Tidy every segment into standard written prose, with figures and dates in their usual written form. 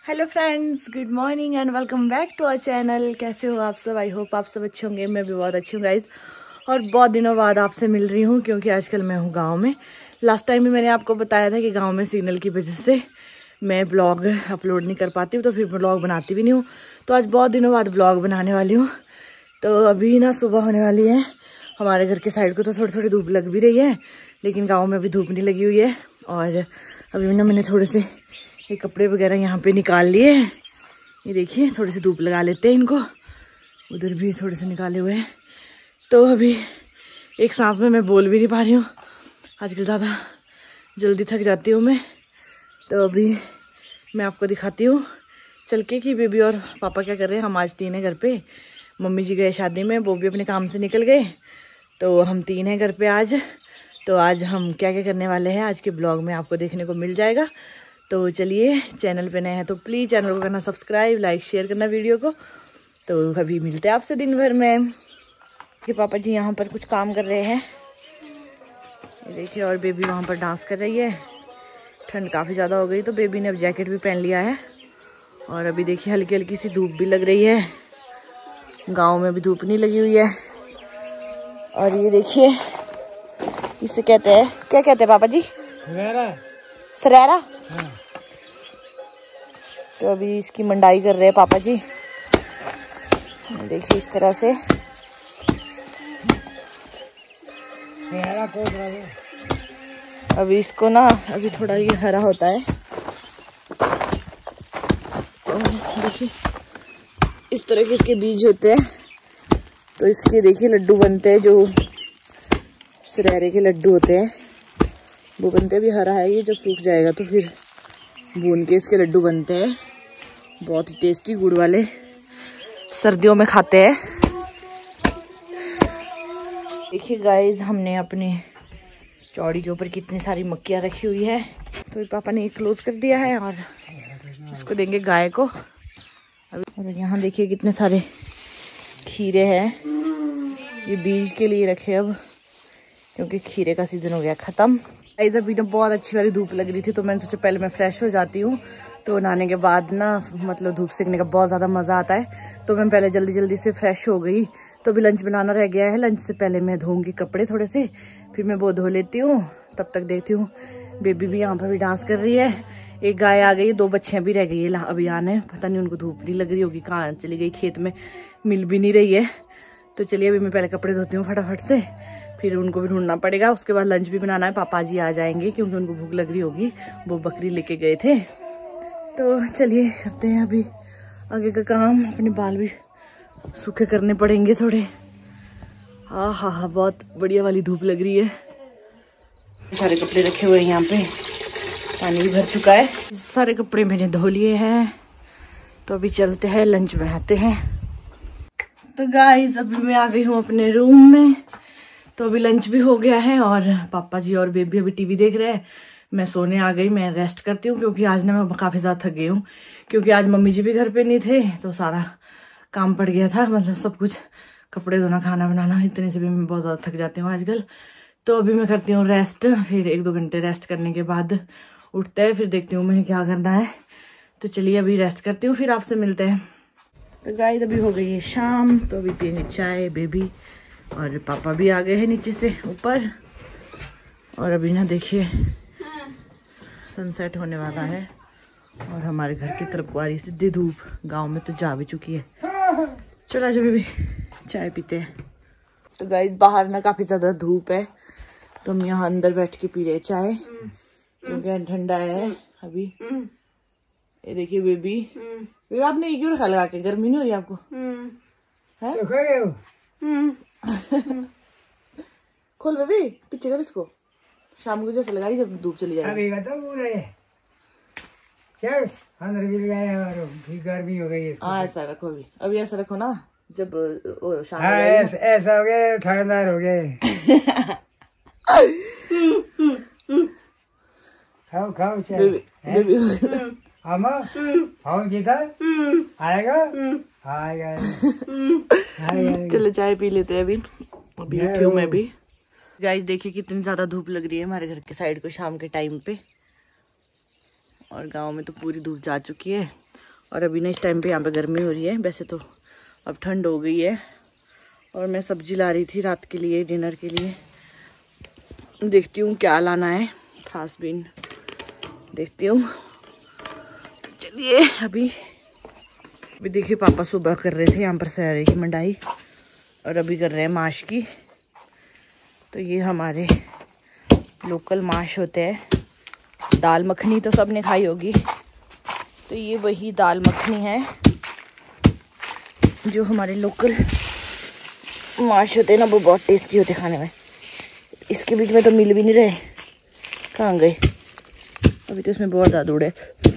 Hello friends, good morning and welcome back to our channel. कैसे हो आप सब? आई होप आप सब अच्छे होंगे। मैं भी बहुत अच्छी हूँ गाइज, और बहुत दिनों बाद आपसे मिल रही हूँ क्योंकि आजकल मैं हूँ गांव में। लास्ट टाइम भी मैंने आपको बताया था कि गांव में सिग्नल की वजह से मैं ब्लॉग अपलोड नहीं कर पाती हूँ, तो फिर ब्लॉग बनाती भी नहीं हूँ। तो आज बहुत दिनों बाद ब्लॉग बनाने वाली हूँ। तो अभी ना सुबह होने वाली है। हमारे घर के साइड को तो थोड़ी थोड़ी धूप लग भी रही है, लेकिन गाँव में अभी धूप नहीं लगी हुई है। और अभी ना मैंने थोड़े से ये कपड़े वगैरह यहाँ पे निकाल लिए हैं। ये देखिए, थोड़ी सी धूप लगा लेते हैं इनको। उधर भी थोड़े से निकाले हुए हैं। तो अभी एक सांस में मैं बोल भी नहीं पा रही हूँ, आजकल ज़्यादा जल्दी थक जाती हूँ मैं। तो अभी मैं आपको दिखाती हूँ चल के कि बेबी और पापा क्या कर रहे हैं। हम आज 3 हैं घर पे। मम्मी जी गए शादी में, वो भी अपने काम से निकल गए, तो हम 3 हैं घर पे आज। तो आज हम क्या क्या करने वाले हैं आज के ब्लॉग में आपको देखने को मिल जाएगा। तो चलिए, चैनल पे नए हैं तो प्लीज़ चैनल को करना सब्सक्राइब, लाइक शेयर करना वीडियो को। तो अभी मिलते हैं आपसे दिन भर में। कि पापा जी यहाँ पर कुछ काम कर रहे हैं, ये देखिए। और बेबी वहाँ पर डांस कर रही है। ठंड काफ़ी ज़्यादा हो गई तो बेबी ने अब जैकेट भी पहन लिया है। और अभी देखिए हल्की हल्की सी धूप भी लग रही है। गाँव में भी धूप नहीं लगी हुई है। और ये देखिए, इसे कहते हैं, क्या कहते हैं पापा जी? सरेरा। हाँ। तो अभी इसकी मंडाई कर रहे हैं पापा जी। देखिए इस तरह से। अभी इसको ना, अभी थोड़ा ये हरा होता है तो देखिए इस तरह के इसके बीज होते हैं। तो इसके देखिए लड्डू बनते हैं, जो सरेरे के लड्डू होते हैं वो बनते हैं। भी हरा है ये, जब सूख जाएगा तो फिर भून के इसके लड्डू बनते हैं, बहुत ही टेस्टी, गुड़ वाले, सर्दियों में खाते हैं। देखिए गाइस, हमने अपने चौड़ी के ऊपर कितनी सारी मक्खियाँ रखी हुई है। तो पापा ने क्लोज कर दिया है और इसको देंगे गाय को। और यहाँ देखिए कितने सारे खीरे हैं, ये बीज के लिए रखे अब, क्योंकि खीरे का सीजन हो गया खत्म। गाइस अभी ना बहुत अच्छी वाली धूप लग रही थी, तो मैंने सोचा पहले मैं फ्रेश हो जाती हूँ। तो नहाने के बाद ना मतलब धूप सेकने का बहुत ज़्यादा मज़ा आता है। तो मैं पहले जल्दी जल्दी से फ्रेश हो गई। तो अभी लंच बनाना रह गया है। लंच से पहले मैं धोऊंगी कपड़े थोड़े से, फिर मैं वो धो लेती हूँ। तब तक देखती हूँ बेबी भी यहाँ पर भी डांस कर रही है। एक गाय आ गई, 2 बच्चियाँ भी रह गई है अभी आने। पता नहीं उनको धूप नहीं लग रही होगी, कहाँ चली गई, खेत में मिल भी नहीं रही है। तो चलिए अभी मैं पहले कपड़े धोती हूँ फटाफट से, फिर उनको भी ढूंढना पड़ेगा। उसके बाद लंच भी बनाना है। पापा जी आ जाएंगे क्योंकि उनको भूख लग रही होगी, वो बकरी लेके गए थे। तो चलिए करते हैं अभी आगे का काम। अपने बाल भी सूखे करने पड़ेंगे थोड़े। हाँ हाँ हाँ, बहुत बढ़िया वाली धूप लग रही है। सारे कपड़े रखे हुए हैं यहाँ पे, पानी भी भर चुका है। सारे कपड़े मैंने धो लिए हैं। तो अभी चलते हैं, लंच बनाते हैं। तो गाइस अभी मैं आ गई हूँ अपने रूम में। तो अभी लंच भी हो गया है और पापा जी और बेबी अभी टीवी देख रहे हैं। मैं सोने आ गई, मैं रेस्ट करती हूँ क्योंकि आज ना मैं काफ़ी ज़्यादा थक गई हूँ। क्योंकि आज मम्मी जी भी घर पे नहीं थे, तो सारा काम पड़ गया था, मतलब सब कुछ, कपड़े धोना, खाना बनाना, इतने से भी मैं बहुत ज़्यादा थक जाती हूँ आजकल। तो अभी मैं करती हूँ रेस्ट, फिर 1-2 घंटे रेस्ट करने के बाद उठते हैं, फिर देखती हूँ मैं क्या करना है। तो चलिए अभी रेस्ट करती हूँ, फिर आपसे मिलते हैं। तो गाइस अभी हो गई है शाम, तो अभी पियेंगे चाय बेबी, और पापा भी आ गए हैं नीचे से ऊपर। और अभी ना देखिए सनसेट होने वाला है और हमारे घर की तरफ आ रही सीधी धूप। गांव में तो जा भी चुकी है। चलो आज बेबी चाय पीते हैं। तो गाइस बाहर ना काफी ज्यादा धूप है, तो हम यहाँ अंदर बैठ के पी रहे हैं चाय, क्योंकि ठंडा है अभी। ये देखिए बेबी, आपने ये क्यों रखा लगा के? गर्मी नहीं हो रही आपको? है? खोल बेबी, पीछे कर इसको। शाम को जैसे लगाई जब धूप चली जाएगी। गर्मी हो गई है। हाँ ऐसा रखो अभी ऐसा रखो ना, जब शाम ऐसा हो गया, ठंडा हो गए। खाओ खाओ चाय बेबी। आएगा आएगा। चलो चाय पी लेते हैं। अभी उठी हूँ मैं भी। गाइस देखिए कितनी ज्यादा धूप लग रही है हमारे घर के साइड को शाम के टाइम पे, और गांव में तो पूरी धूप जा चुकी है। और अभी ना इस टाइम पे यहाँ पे गर्मी हो रही है, वैसे तो अब ठंड हो गई है। और मैं सब्जी ला रही थी रात के लिए, डिनर के लिए। देखती हूँ क्या लाना है, फ्रांसबीन देखती हूँ। चलिए अभी देखिए पापा सुबह कर रहे थे यहाँ पर सहरे की मंडाई और अभी कर रहे हैं माश की। तो ये हमारे लोकल माश होते हैं। दाल मखनी तो सबने खाई होगी, तो ये वही दाल मखनी है जो हमारे लोकल माश होते हैं ना, वो बहुत टेस्टी होते खाने में। इसके बीच में तो मिल भी नहीं रहे, कहाँ गए? अभी तो इसमें बहुत ज़्यादा उड़े।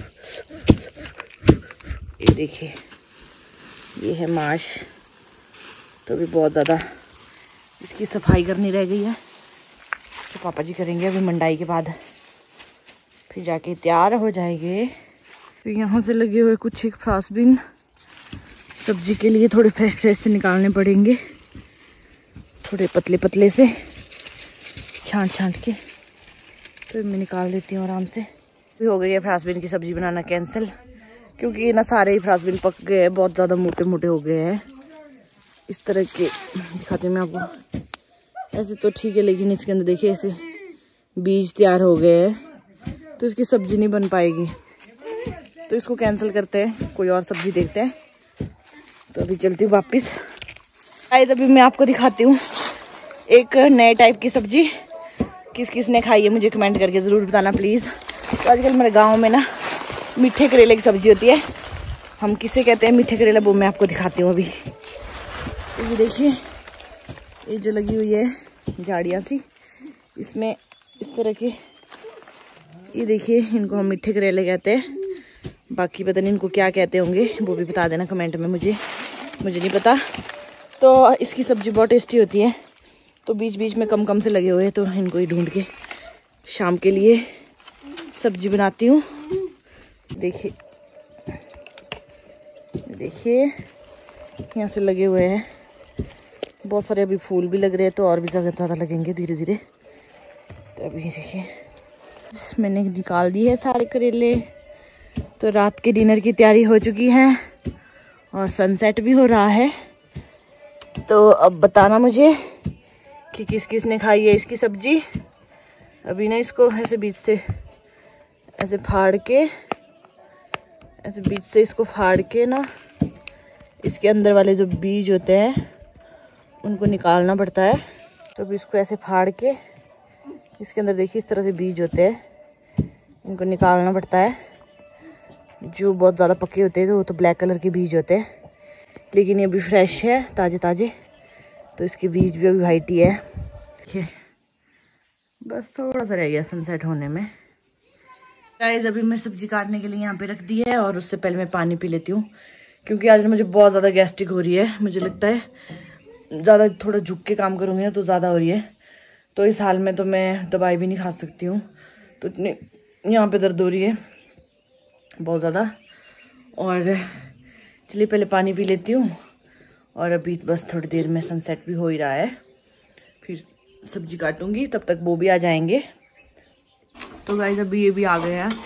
ये देखिए ये है माश, तो अभी बहुत ज़्यादा इसकी सफाई करनी रह गई है, तो पापा जी करेंगे अभी मंडाई के बाद, फिर जाके तैयार हो जाएंगे। तो यहाँ से लगे हुए कुछ एक फ्रांसबीन सब्जी के लिए थोड़े फ्रेश फ्रेश से निकालने पड़ेंगे, थोड़े पतले पतले से छांट छांट के। तो मैं निकाल देती हूँ आराम से। भी हो गई है फ्रांसबीन की सब्जी बनाना कैंसिल, क्योंकि ना सारे ही फ्रांसबीन पक गए हैं, बहुत ज़्यादा मोटे मोटे हो गए हैं। इस तरह के दिखाती हूँ मैं आपको। ऐसे तो ठीक है, लेकिन इसके अंदर देखिए ऐसे बीज तैयार हो गए हैं, तो इसकी सब्जी नहीं बन पाएगी। तो इसको कैंसिल करते हैं, कोई और सब्जी देखते हैं। तो अभी चलती हूँ वापस। गाइस अभी मैं आपको दिखाती हूँ एक नए टाइप की सब्जी। किस किस ने खाई है मुझे कमेंट करके ज़रूर बताना प्लीज़। तो आजकल मेरे गाँव में ना मीठे करेले की सब्जी होती है। हम किसे कहते हैं मीठे करेला, वो मैं आपको दिखाती हूँ अभी। तो ये देखिए ये जो लगी हुई है झाड़ियाँ सी, इसमें इस तरह के, ये देखिए इनको हम मीठे करेले कहते हैं। बाकी पता नहीं इनको क्या कहते होंगे, वो भी बता देना कमेंट में, मुझे नहीं पता। तो इसकी सब्ज़ी बहुत टेस्टी होती है। तो बीच बीच में कम कम से लगे हुए हैं, तो इनको ही ढूंढ के शाम के लिए सब्जी बनाती हूँ। देखिए यहाँ से लगे हुए हैं बहुत सारे, अभी फूल भी लग रहे हैं, तो और भी ज़्यादा लगेंगे धीरे धीरे। तो अभी देखिए मैंने निकाल दिए है सारे करेले। तो रात के डिनर की तैयारी हो चुकी है और सनसेट भी हो रहा है। तो अब बताना मुझे कि किस किस ने खाई है इसकी सब्जी। अभी ना इसको ऐसे बीच से ऐसे फाड़ के, ऐसे बीच से इसको फाड़ के ना, इसके अंदर वाले जो बीज होते हैं उनको निकालना पड़ता है। तो अभी इसको ऐसे फाड़ के, इसके अंदर देखिए इस तरह से बीज होते हैं, इनको निकालना पड़ता है। जो बहुत ज़्यादा पके होते हैं तो वो तो ब्लैक कलर के बीज होते हैं, लेकिन ये अभी फ्रेश है, ताज़े ताज़े, तो इसके बीज भी अभी वाइट ही है। देखिए बस थोड़ा सा रह गया सनसेट होने में। गाइस अभी मैं सब्जी काटने के लिए यहाँ पे रख दी है, और उससे पहले मैं पानी पी लेती हूँ, क्योंकि आज मुझे बहुत ज़्यादा गैस्ट्रिक हो रही है। मुझे लगता है ज़्यादा थोड़ा झुक के काम करूँगी ना तो ज़्यादा हो रही है। तो इस हाल में तो मैं दवाई भी नहीं खा सकती हूँ, तो इतने यहाँ पे दर्द हो रही है बहुत ज़्यादा। और चलिए पहले पानी पी लेती हूँ, और अभी बस थोड़ी देर में सनसेट भी हो ही रहा है, फिर सब्जी काटूंगी, तब तक वो भी आ जाएंगे। तो गाइस अभी ये भी आ गए हैं,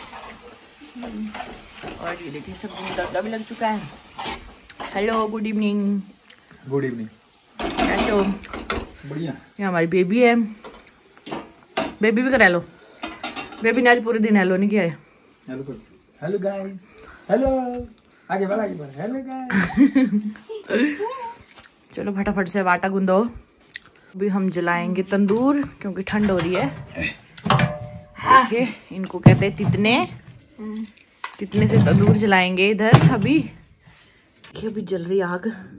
और ये देखिए सब्जी में तड़का भी लग चुका है। Hello good evening. Good evening. कैसे हो? बढ़िया। ये हमारी बेबी है, बेबी भी कर हेलो। बेबी ने आज पूरे दिन हेलो नहीं किया है। हेलो गाइस, हेलो, आगे बढ़ हेलो गाइस। चलो फटाफट से आटा गूंदो। अभी हम जलाएंगे तंदूर, क्योंकि ठंड हो रही है। देखिए इनको कहते हैं तितने। तितने से तंदूर जलाएंगे इधर। अभी देखिए अभी जल रही आग।